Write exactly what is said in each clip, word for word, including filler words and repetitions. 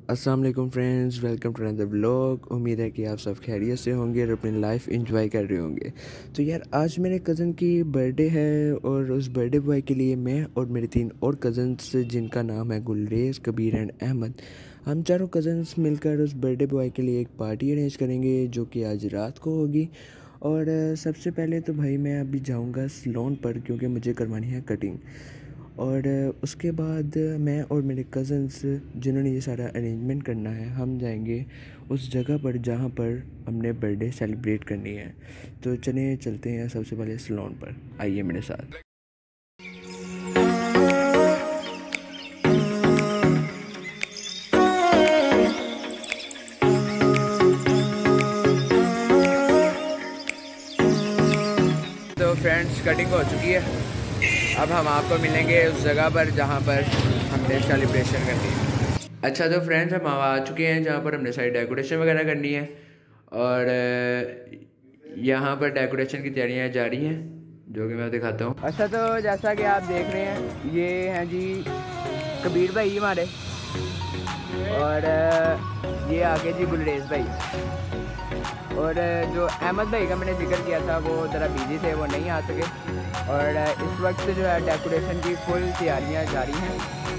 अस्सलाम वालेकुम friends, welcome to another vlog. उम्मीद है कि आप सब खैरियत से होंगे और अपनी लाइफ एंजॉय कर रहे होंगे। तो यार आज मेरे कज़न की बर्थडे है और उस बर्थडे बॉय के लिए मैं और मेरे तीन और कज़न्स जिनका नाम है गुलरेज़, कबीर एंड अहमद, हम चारों कज़न्स मिलकर उस बर्थडे बॉय के लिए एक पार्टी अरेंज करेंगे जो कि आज रात को होगी। और सबसे पहले तो भाई मैं अभी जाऊंगा सैलून पर क्योंकि मुझे करवानी है कटिंग। और उसके बाद मैं और मेरे कज़न्स जिन्होंने ये सारा अरेंजमेंट करना है, हम जाएंगे उस जगह पर जहाँ पर हमने बर्थडे सेलिब्रेट करनी है। तो चलिए चलते हैं सबसे पहले सैलून पर, आइए मेरे साथ। तो फ्रेंड्स कटिंग हो चुकी है, अब हम आपको मिलेंगे उस जगह पर जहाँ पर हमने सेलिब्रेशन करनी है। अच्छा तो फ्रेंड्स हम आ चुके हैं जहाँ पर हमने सारी डेकोरेशन वगैरह करनी है और यहाँ पर डेकोरेशन की तैयारियाँ जारी हैं जो कि मैं दिखाता हूँ। अच्छा तो जैसा कि आप देख रहे हैं ये हैं जी कबीर भाई हमारे और ये आगे जी गुलरेज़ भाई। और जो अहमद भाई का मैंने जिक्र किया था वो ज़रा बिजी थे, वो नहीं आ सके। और इस वक्त जो है डेकोरेशन की फुल तैयारियां जारी हैं।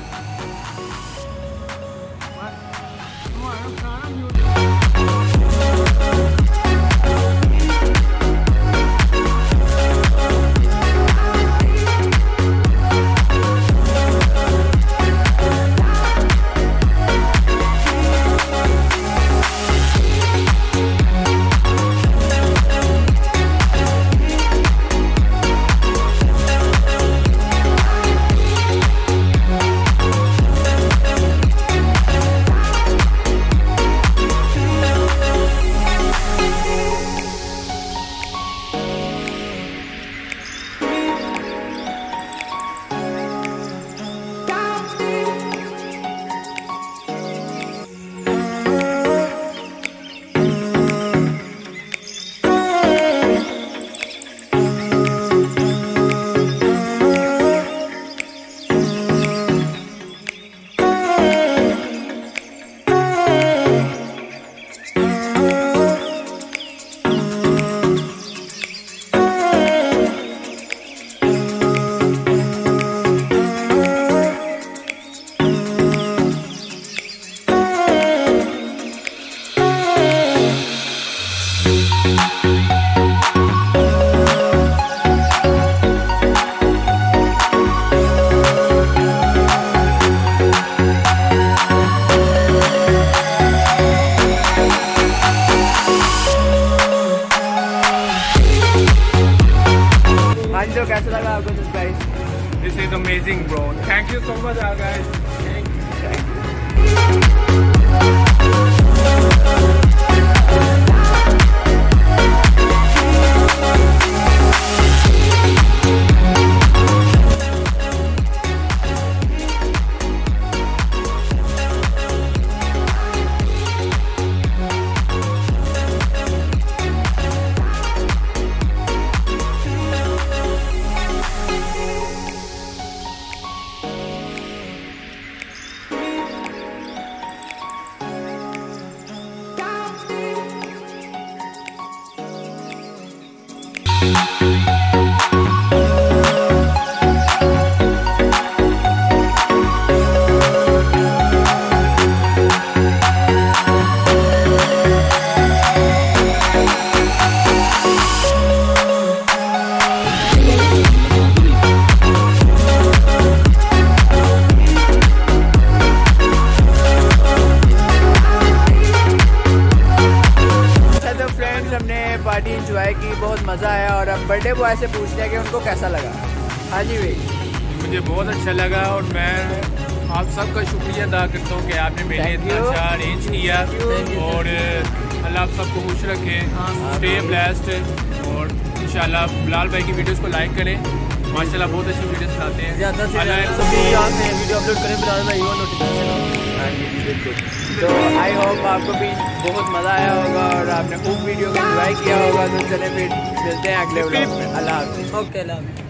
तो कैसा लगा आपको this guys? This is amazing bro. Thank you so much guys. Thank you. Thank you. Party enjoy की, बहुत मज़ा आया। और अब बर्थडे बॉय से पूछते हैं कि उनको कैसा लगा। हाँ जी भाई, मुझे बहुत अच्छा लगा और मैं आप सबका शुक्रिया अदा करता हूँ कि आपने मेरे इतना अच्छा अरेंज किया। और अल्लाह आप सबको खुश रखे, स्टे ब्लेस्ड। और इंशाल्लाह बिलाल भाई की वीडियोस को लाइक करें, माशाल्लाह बहुत अच्छी वीडियोस बनाते हैं। ज़्यादा से ज़्यादा वीडियो अपलोड करें बिलाल भाई, वो नोटिफिकेशन। हाँ जी बिल्कुल। तो आई होप आपको भी बहुत मज़ा आया होगा और आपने खूब वीडियो को एंजॉय किया होगा। तो चले फिर मिलते हैं अगले व्लॉग में। अल्लाह हाफ़िज़। ओके अल्लाह हाफ़िज़।